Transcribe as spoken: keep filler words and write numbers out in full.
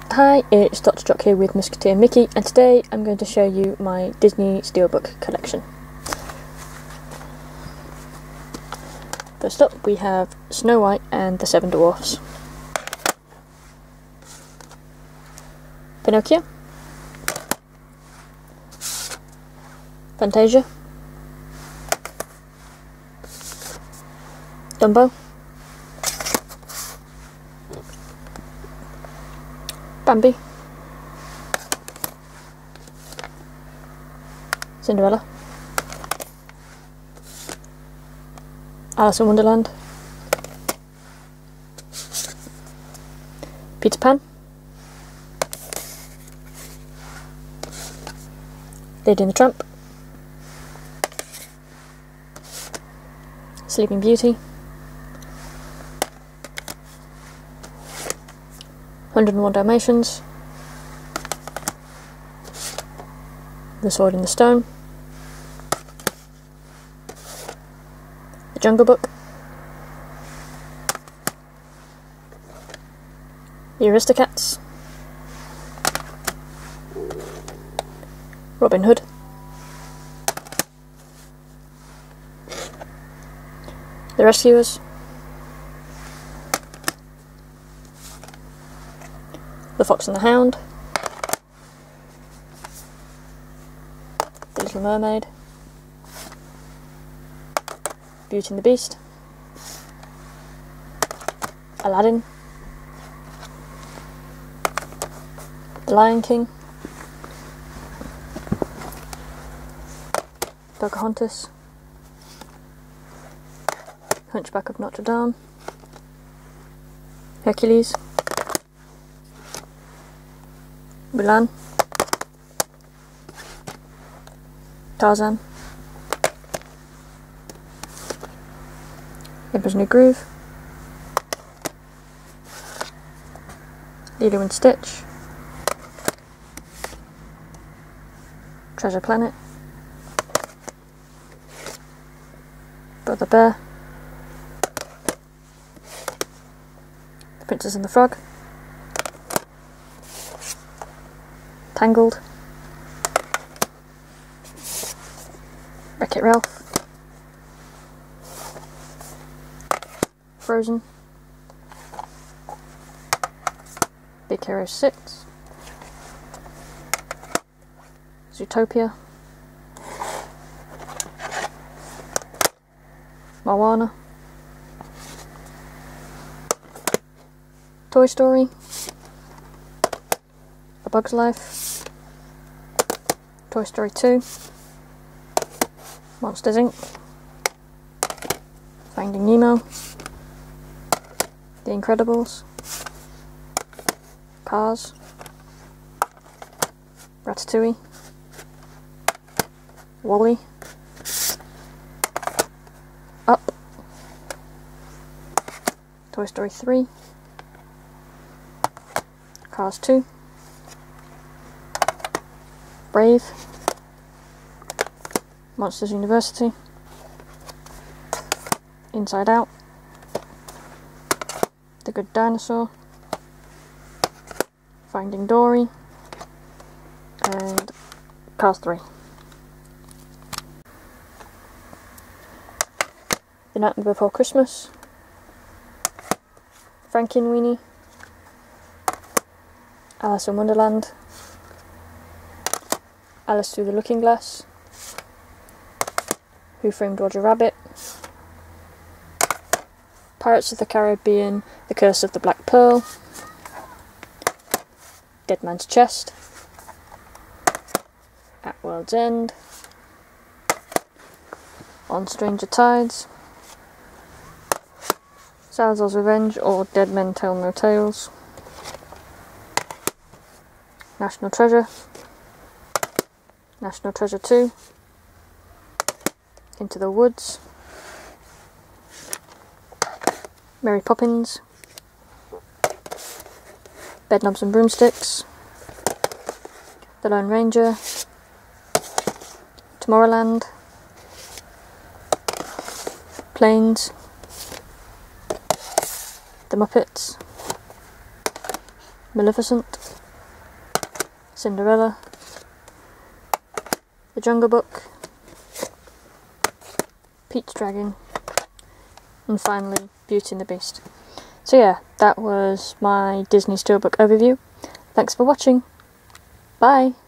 Hi, it's Doctor Jock here with Musketeer Mickey, and today I'm going to show you my Disney Steelbook collection. First up we have Snow White and the Seven Dwarfs, Pinocchio, Fantasia, Dumbo, Bambi, Cinderella, Alice in Wonderland, Peter Pan, Lady and the Tramp, Sleeping Beauty, one oh one Dalmatians, The Sword in the Stone, The Jungle Book, The Aristocats, Robin Hood, The Rescuers, The Fox and the Hound, The Little Mermaid, Beauty and the Beast, Aladdin, The Lion King, Pocahontas, Hunchback of Notre Dame, Hercules, Mulan, Tarzan, Emperor's New Groove, Lilo and Stitch, Treasure Planet, Brother Bear, The Princess and the Frog, Tangled, Wreck-It Ralph, Frozen, Big Hero six, Zootopia, Moana, Toy Story, A Bug's Life, Toy Story two, Monsters Incorporated, Finding Nemo, The Incredibles, Cars, Ratatouille, WALL-E, Up, Toy Story three, Cars two, Brave, Monsters University, Inside Out, The Good Dinosaur, Finding Dory, and Cars three. The Night Before Christmas, Frankenweenie, Alice in Wonderland, Alice Through the Looking Glass, Who Framed Roger Rabbit, Pirates of the Caribbean, The Curse of the Black Pearl, Dead Man's Chest, At World's End, On Stranger Tides, Salazar's Revenge or Dead Men Tell No Tales, National Treasure, National Treasure two, Into the Woods, Mary Poppins, Bedknobs and Broomsticks, The Lone Ranger, Tomorrowland, Planes, The Muppets, Maleficent, Cinderella, The Jungle Book, Pete's Dragon, and finally Beauty and the Beast. So yeah, that was my Disney Steelbook overview. Thanks for watching. Bye!